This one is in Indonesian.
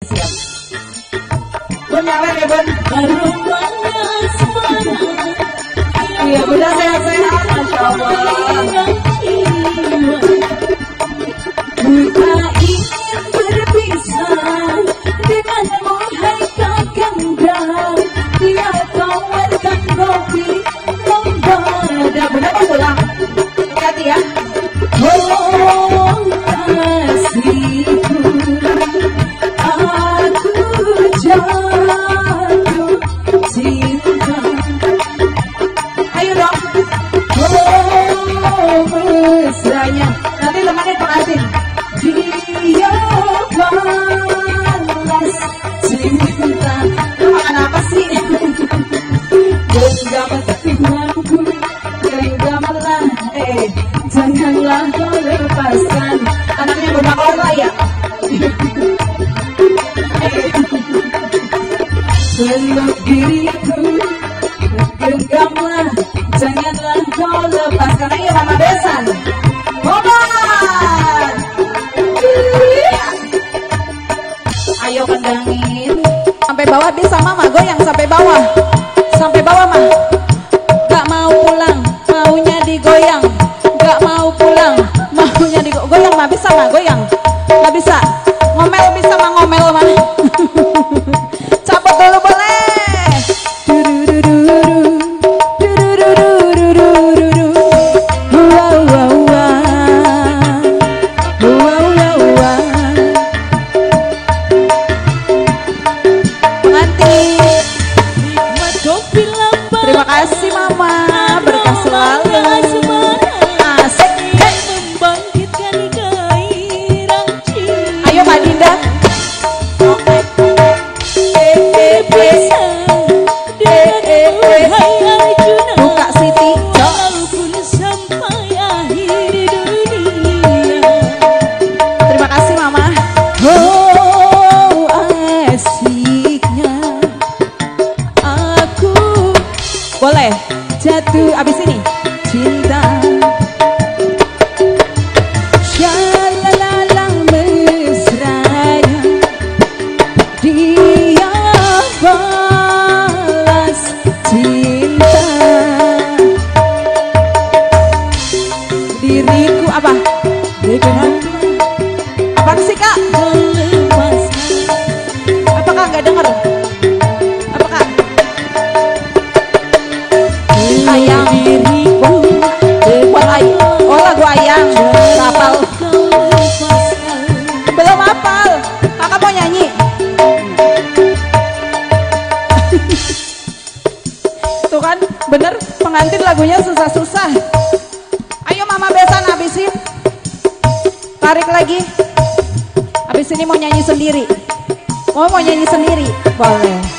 Siap. Bun nyawer ya Bun. Iya Bunda sehat-sehat. Masya Allah. Buka ingin berpisah denganmu hai kakang dan dia tawarkan kopi Bunda Bunda mau pulang. Hati-hati ya. oh kasihku aku jatuh cinta Ayo dong. oh mesranya Nanti temannya pengantin. dia balas cinta. Lu makan apa sih? Genggaman denganku, genggamanlah, janganlah kau lepaskan. Anaknya Bunda Korla ya. Peluk diriku, genggamlah, janganlah kau lepaskan. Ayo Mama Besan. Boban. Ayo kendangin. Sampai bawah bisa Mama, goyang sampai bawah. Sampai bawah mah. Gak mau pulang, maunya digoyang. Gak mau pulang, maunya digoyang mah bisa mah goyang. Gak bisa. Ngomel bisa mah ngomel mah. Cabut dulu boleh. Terima kasih Mama, berkah selalu. Asik. Membangkitkan gairah cinta. Ayo Mbak Dinda. Buka Siti. Walaupun sampai akhir dunia. Terima kasih Mama. Oh asiknya aku Boleh. jatuh Abis ini. cinta. Syalalalang mesranya dia balas cinta. Diriku apa? Apaan sih Kak? Apakah nggak denger? Apakah? Ayang. Buat ayang. Oh lagu ayang. Hafal. Belum hafal. Kakak mau nyanyi. Tuh kan bener pengantin lagunya susah-susah. Ayo Mama Besan habisin. Tarik lagi. Habis ini mau nyanyi sendiri. Mau nyanyi sendiri? Boleh.